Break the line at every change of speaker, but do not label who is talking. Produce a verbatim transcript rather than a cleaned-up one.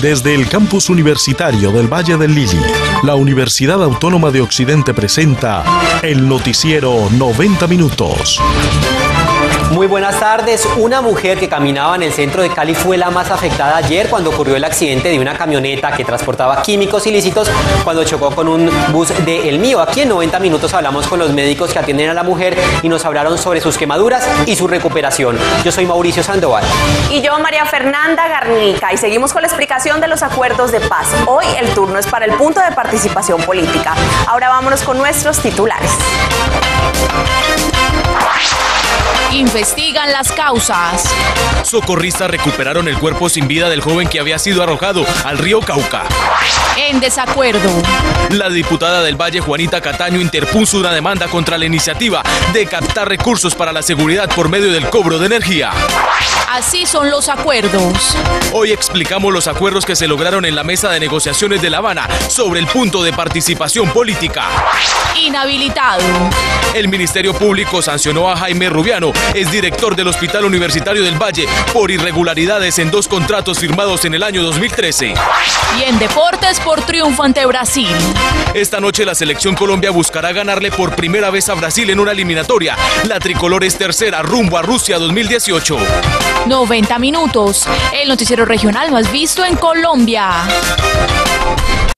Desde el campus universitario del Valle del Lili, la Universidad Autónoma de Occidente presenta el noticiero noventa minutos.
Muy buenas tardes. Una mujer que caminaba en el centro de Cali fue la más afectada ayer cuando ocurrió el accidente de una camioneta que transportaba químicos ilícitos cuando chocó con un bus de El Mío. Aquí en noventa minutos hablamos con los médicos que atienden a la mujer y nos hablaron sobre sus quemaduras y su recuperación. Yo soy Mauricio Sandoval.
Y yo, María Fernanda Garnica, y seguimos con la explicación de los acuerdos de paz. Hoy el turno es para el punto de participación política. Ahora vámonos con nuestros titulares.
Investigan las causas.
Socorristas recuperaron el cuerpo sin vida del joven que había sido arrojado al río Cauca.
En desacuerdo.
La diputada del Valle, Juanita Cataño, interpuso una demanda contra la iniciativa de captar recursos para la seguridad por medio del cobro de energía.
Así son los acuerdos.
Hoy explicamos los acuerdos que se lograron en la mesa de negociaciones de La Habana sobre el punto de participación política.
Inhabilitado.
El Ministerio Público sancionó a Jaime Rubiano, exdirector del Hospital Universitario del Valle, por irregularidades en dos contratos firmados en el año dos mil trece.
Y en deportes, por triunfo ante Brasil.
Esta noche la selección Colombia buscará ganarle por primera vez a Brasil en una eliminatoria. La tricolor es tercera rumbo a Rusia dos mil dieciocho.
noventa minutos, el noticiero regional más visto en Colombia.